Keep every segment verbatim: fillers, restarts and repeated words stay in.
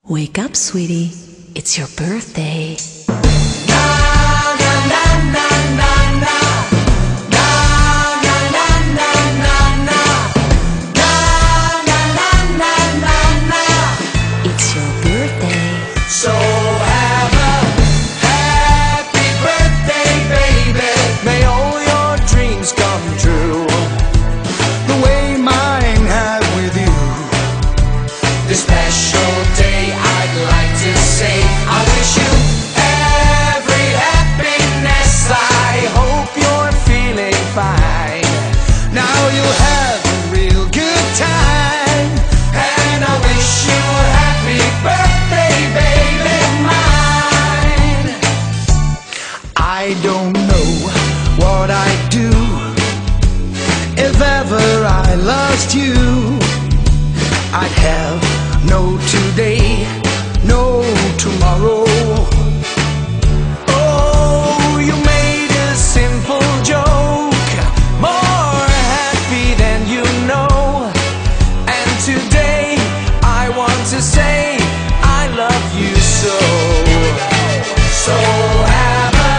Wake up, sweetie. It's your birthday. It's your birthday. So have a happy birthday, baby. May all your dreams come true, the way mine have with you. This special day I'd like to say I wish you every happiness. I hope you're feeling fine. Now you'll have a real good time, and I wish you a happy birthday, baby mine. I don't know what I'd do if ever I lost you. I'd have no today, no tomorrow. Oh, you made a simple joke more happy than you know. And today I want to say I love you so. So have a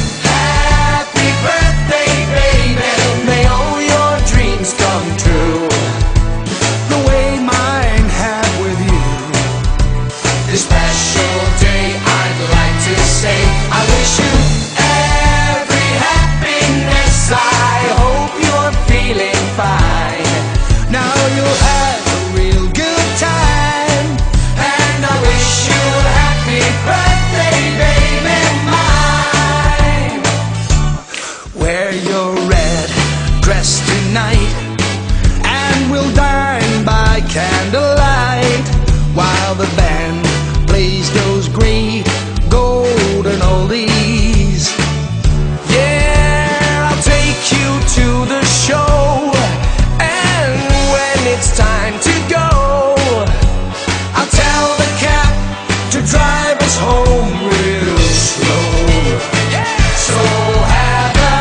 happy birthday, baby. May all your dreams come true, the way mine have with you. This special day I'd like to say I wish you every happiness. I hope you're feeling fine. Now you'll have a real good time, and I wish you a happy birthday, baby mine. Wear your red dress tonight, and we'll dine by candlelight while the band plays those great golden oldies. Yeah, I'll take you to the show, and when it's time to go, I'll tell the cab to drive us home real slow. So have a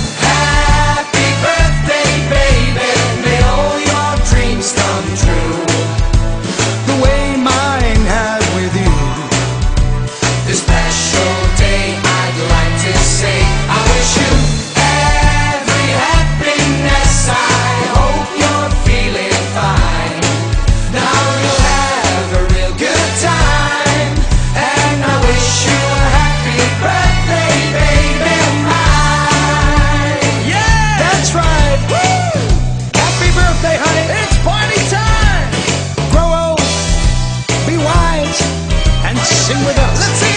happy birthday, baby. May all your dreams come true, the way mine have with you. This special day I'd like to say I wish you every happiness. I hope you're feeling fine. Now you'll have a real good time, and I wish you a happy birthday, baby mine. Yeah, that's right. Woo! Happy birthday, honey. It's party time. Grow old, be wise, and sing with us. Let's sing.